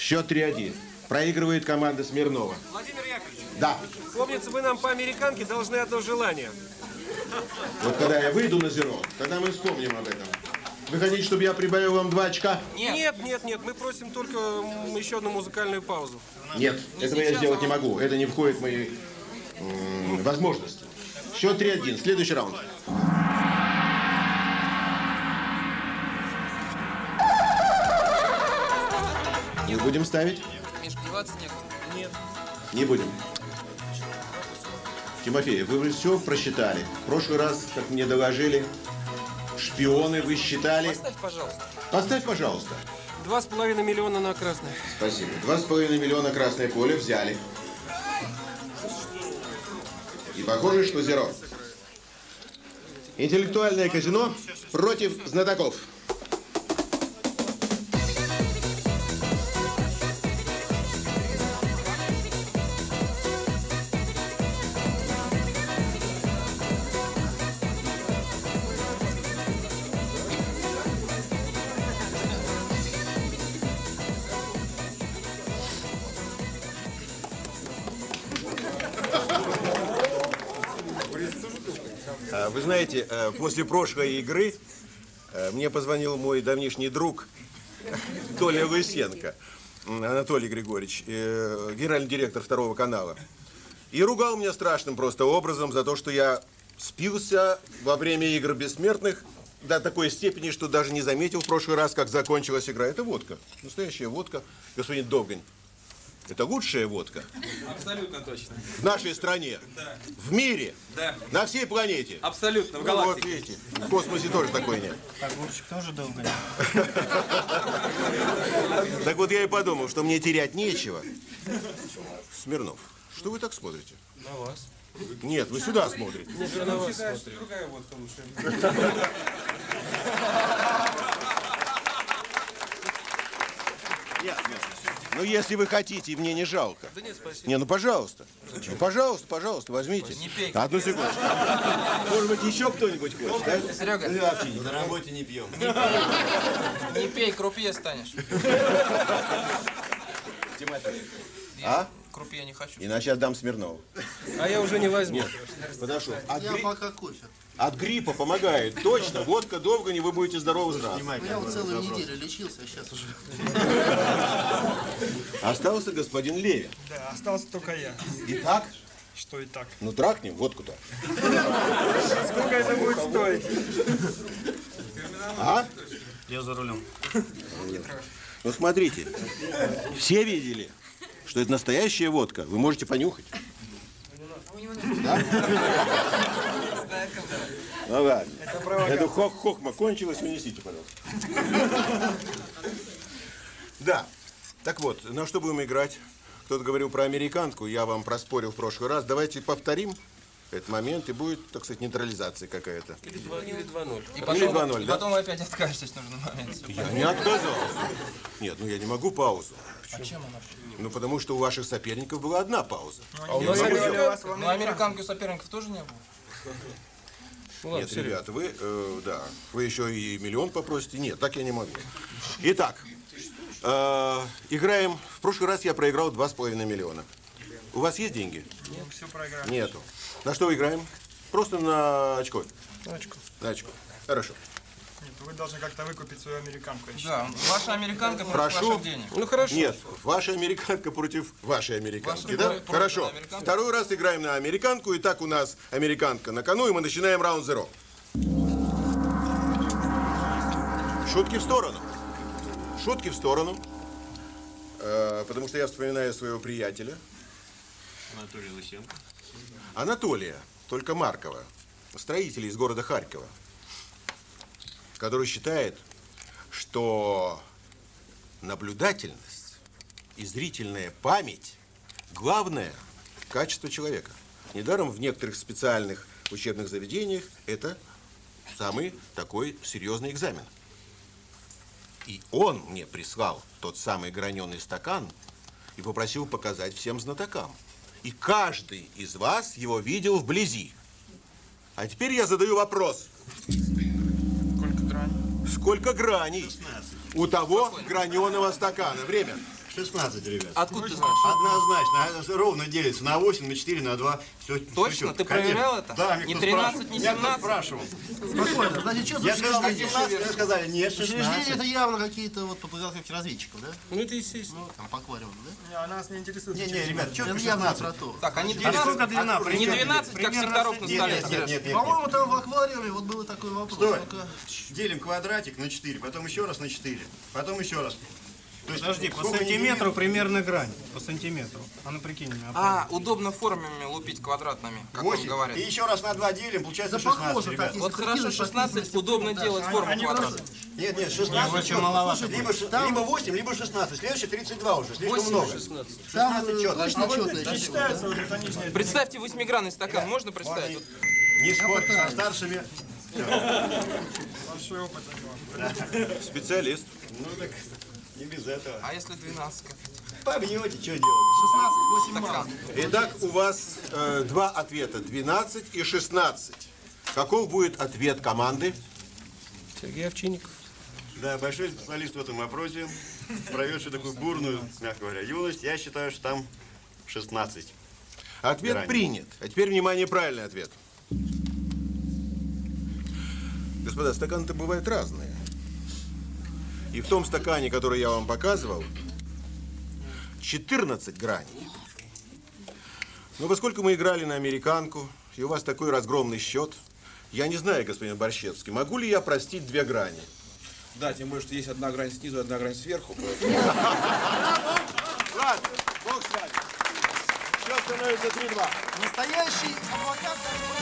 Счет 3-1. Проигрывает команда Смирнова. Владимир Яковлевич. Да. Помнится, вы нам по американке должны одно желание. Вот когда я выйду на зеро, тогда мы вспомним об этом. Вы хотите, чтобы я прибавил вам 2 очка? Нет. Нет. Мы просим только еще одну музыкальную паузу. Нет, этого я сделать не могу. Это не входит в мои возможности. Счет 3-1. Следующий раунд. Не будем ставить? Мишка, деваться некуда. Нет. Не будем. Тимофей, вы все просчитали. В прошлый раз, как мне доложили, шпионы вы считали. Поставь, пожалуйста. Поставь, пожалуйста. 2,5 миллиона на красное. Спасибо. 2,5 миллиона красное поле взяли. И похоже, что зеро. Интеллектуальное казино против знатоков. Вы знаете, после прошлой игры мне позвонил мой давнишний друг Толя Лысенко, Анатолий Григорьевич, генеральный директор 2 канала. И ругал меня страшным просто образом за то, что я спился во время игр бессмертных до такой степени, что даже не заметил в прошлый раз, как закончилась игра. Это водка, настоящая водка, господин Довгань. Это лучшая водка. Абсолютно точно. В нашей стране. Да. В мире. Да. На всей планете. Абсолютно, в Ну, галактике. вот видите, в космосе тоже такой нет. Огурчик тоже долго. Так вот я и подумал, что мне терять нечего. Смирнов, что вы так смотрите? На вас. Нет, вы сюда смотрите. Нет, я на вас смотрю. Другая водка лучше. Нет. Ну, если вы хотите, мне не жалко. Да нет, спасибо. Не, ну, пожалуйста. Ну, пожалуйста, возьмите. Не пей. Одну секундочку. Может быть, еще кто-нибудь хочет, да? Серега, На работе не пьем. не пей, крупье станешь. Тимофей. А? Крупье не хочу. Иначе отдам Смирнову. А я уже не возьму. Подошел. Я пока кофе. От гриппа помогает. Точно. Водка долго, не вы будете здоровы здравы. Я вот целую неделю лечился, а сейчас уже. Остался господин Левин. Да, остался только я. Итак, Что и так. ну трахнем водку-то. Сколько это будет стоить? А? Я за рулем. Ну смотрите, все видели, что это настоящая водка. Вы можете понюхать. Да? Ну ладно. Это хохма кончилась, унесите, пожалуйста. Да. Так вот, на что будем играть? Кто-то говорил про американку, я вам проспорил в прошлый раз. Давайте повторим этот момент, и будет, так сказать, нейтрализация какая-то. Или 2-0. И Или потом, 2-0, и да? потом вы опять откажетесь в нужный момент. Я не отказался. Нет, ну я не могу паузу. А чем она? Ну потому что у ваших соперников была одна пауза. А у нас американка. Ну, американки у соперников тоже не было. Ну, ладно, Нет, Серега. ребята, вы, да, вы еще и миллион попросите. Нет, так я не могу. Итак, играем. В прошлый раз я проиграл 2,5 миллиона. У вас есть деньги? Нет, все проиграли. Нету. На что играем? Просто на очко. Очко. На очко. Хорошо. Нет, вы должны как-то выкупить свою американку, я считаю. Да, ваша американка против Прошу. ваших денег. Ну хорошо. Нет, ваша американка против вашей американки, Ваша да? против Хорошо. американки. Второй раз играем на американку, и так у нас американка на кону, и мы начинаем раунд 0. Шутки в сторону. Шутки в сторону. Потому что я вспоминаю своего приятеля. Анатолий Лысенко. Анатолия, только Маркова, строителя из города Харькова, который считает, что наблюдательность и зрительная память – главное качество человека. Недаром в некоторых специальных учебных заведениях это самый такой серьезный экзамен. И он мне прислал тот самый граненый стакан и попросил показать всем знатокам. И каждый из вас его видел вблизи. А теперь я задаю вопрос. Сколько граней? Сколько граней 16. у того граненого стакана? Время. 16, ребят. Откуда ты знаешь? Однозначно. Ровно делится на 8, на 4, на 2. Все, Точно? Ты проверял это? Да, Не 13, не 17? Я спрашивал. Спокойно. Значит, что за Я сказал учреждение? 18, мне сказали, нет, Учреждение 16. это явно какие-то вот по подготовке разведчиков, да? Ну это естественно. Ну, там по аквариуму, да? Не, а нас не интересует. Не, ребят, четко Это явно 16. про то. Так, они А сколько 12, длина? не 12, как секторов на столе. Нет. По-моему, там в аквариуме вот был такой вопрос. Стой. Ну-ка. Делим квадратик на 4, потом еще раз на 4, потом еще раз. То есть, Подожди, по сколько сантиметру не примерно грань. По сантиметру. А ну прикинь. Удобно формами лупить квадратными, как он 8. говорит. И еще раз на 2 делим, получается Да 16, похоже ребят. так, если Вот хорошо, прикинуть, 16 удобно делать форму квадрата. Нет, 16. Очень маловато. Либо 8, либо 16. Следующий 32 уже, слишком много. 16 Там четко. точно четное Не число. считается вот это нижняя. Представьте 8-гранный стакан, можно представить? Вот Не спорьте со старшими. Большой опыт у него. Специалист. Ну так, не без этого. А если 12? Побьете, что делать? 16, 8 мало. Итак, у вас два ответа, 12 и 16. Каков будет ответ команды? Сергей Овчинников. Да, большой специалист в этом вопросе, проведший такую бурную, мягко говоря, юность. Я считаю, что там 16. Ответ Грани. принят. А теперь, внимание, правильный ответ. Господа, стаканы-то бывают разные. И в том стакане, который я вам показывал, 14 граней. Но поскольку мы играли на американку, и у вас такой разгромный счет, я не знаю, господин Борщевский, могу ли я простить 2 грани? Да, тем более, что есть одна грань снизу, одна грань сверху. Ладно, бог с вами. Счет становится 3-2. Настоящий адвокат.